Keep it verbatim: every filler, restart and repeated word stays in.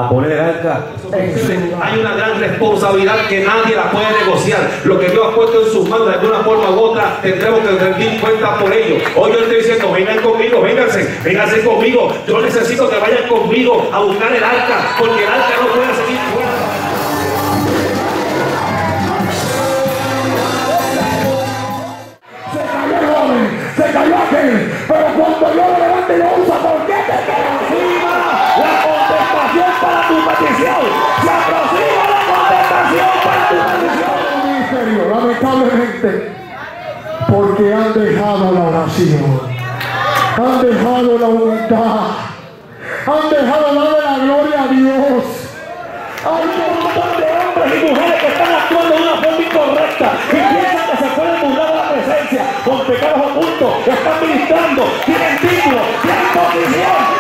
poner el arca. Hay una gran responsabilidad que nadie la puede negociar. Lo que Dios ha puesto en sus manos, de alguna forma u otra, tendremos que rendir cuenta por ello. Hoy yo estoy diciendo, vengan conmigo, vénganse, vénganse conmigo. Yo necesito que vayan conmigo a buscar el arca, porque el arca no puede seguir fuera. Se cayó el joven, se cayó aquel, pero cuando yo lo levante y lo usa, ¿por qué te quedas encima? La contestación para tu petición, se aproxima la contestación para tu petición. Ministerio, lamentablemente, porque han dejado la oración, han dejado la humildad, han dejado darle la gloria a Dios. Hay un montón de hombres y mujeres que están actuando de una forma incorrecta y piensan que se pueden burlar de la presencia con pecados ocultos, están ministrando, tienen títulos, tienen posición.